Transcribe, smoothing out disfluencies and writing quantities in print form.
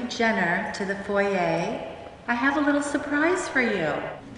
Kylie Jenner to the foyer. I have a little surprise for you.